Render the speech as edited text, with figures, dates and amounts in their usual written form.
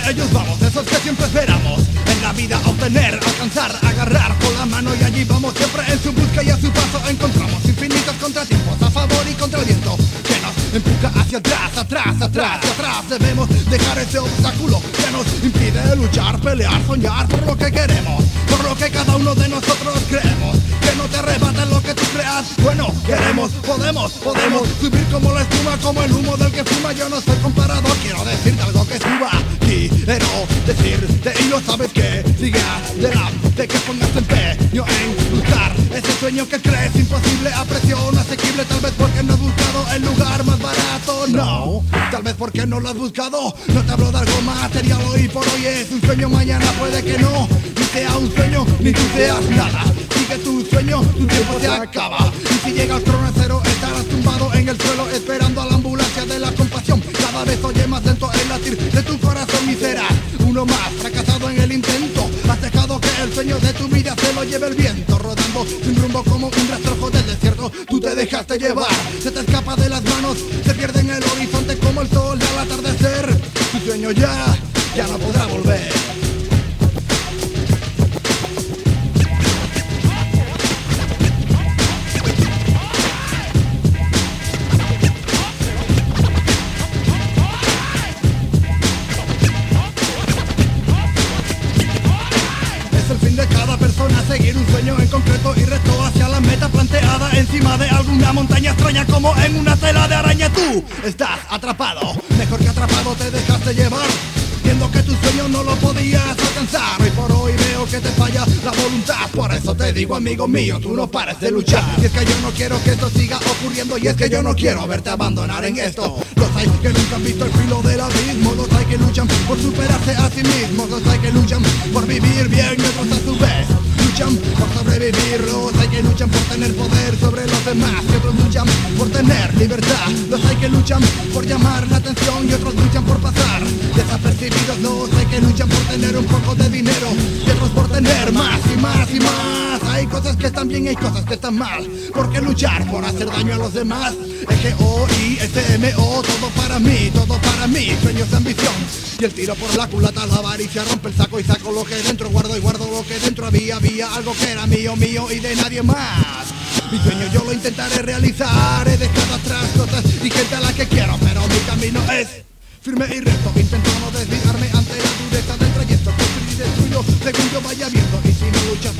ellos vamos, esos que siempre esperamos. En la vida obtener, alcanzar, agarrar con la mano y allí vamos siempre en su busca y a su paso encontramos infinitos contratiempos a favor y contra el viento que nos empuja hacia atrás, atrás, atrás, atrás. Debemos dejar ese obstáculo que nos impide luchar, pelear, soñar por lo que queremos, por lo que cada uno de nosotros creemos. Que no te arrebaten lo que tú creas. Bueno, queremos, podemos subir como la espuma, como el humo del que fuma. Yo no soy comparado, quiero decirte algo que suba. Quiero decirte y lo sabes que sigue adelante, que pongas empeño en buscar ese sueño que crees imposible a precio no asequible. Tal vez porque no has buscado el lugar más barato, no. Tal vez porque no lo has buscado. No te hablo de algo material, hoy por hoy es un sueño, mañana puede que no. Ni sea un sueño, ni tú seas nada. Sigue tu sueño, tu tiempo se acaba. Y si llega el trono cero, estarás tumbado en el suelo esperando a la ambulancia de la compasión. Cada vez oye más lento el latir de tu corazón y serás uno más fracasado en el intento. Has dejado que el sueño de tu vida se lo lleve el viento, rodando sin rumbo como un rastrojo del desierto. Tú te dejaste llevar, se te escapa de las manos, se pierde en el horizonte como el sol al atardecer. Tu sueño ya no podrá volver. Seguir un sueño en concreto y reto hacia la meta planteada encima de alguna montaña extraña como en una tela de araña. Tú estás atrapado, mejor que atrapado te dejaste llevar, viendo que tu sueño no lo podías alcanzar. Hoy por hoy veo que te falla la voluntad, por eso te digo, amigo mío, tú no pares de luchar. Y es que yo no quiero que esto siga ocurriendo, y es que yo no quiero verte abandonar en esto. Los hay que nunca han visto el filo del abismo, los hay que luchan por superarse a sí mismos, los hay que luchan por vivir bien y otros a su vez luchan por sobrevivir, los hay que luchan por tener poder sobre los demás, y otros luchan por tener libertad. Los hay que luchan por llamar la atención y otros luchan por pasar desapercibidos. Los hay que luchan por tener un poco de dinero y otros por tener más y más y más. Hay cosas que están bien y hay cosas que están mal. ¿Por qué luchar por hacer daño a los demás? G-O-I-S-M-O, todo para mí, sueños de ambición. Y el tiro por la culata, la avaricia rompe el saco y saco lo que dentro guardo y guardo lo que dentro había algo que era mío, mío y de nadie más. Mi sueño yo lo intentaré realizar, he dejado atrás cosas y gente a la que quiero, pero mi camino es firme y recto. Intento no desviarme ante la dureza del trayecto, construir el tuyo según yo vaya viendo. Y si no luchas